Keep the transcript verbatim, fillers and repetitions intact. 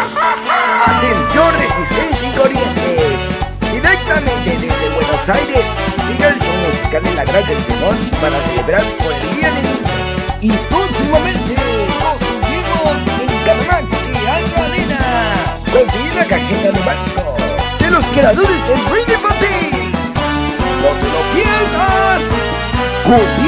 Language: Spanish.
Atención, Resistencia y Corrientes. Directamente desde Buenos Aires, llega el son musical en la Granja del Zenón para celebrar por el Día del Niño. Y próximamente nos unimos en Canamax y Alta Arena. Conseguir la cajeta de banco de los creadores del Ring Infantil. ¡No te lo pierdas!